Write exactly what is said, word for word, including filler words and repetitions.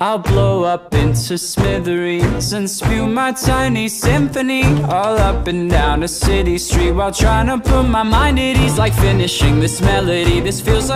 I'll blow up into smithereens and spew my tiny symphony all up and down a city street while trying to put my mind at ease. Like finishing this melody, this feels like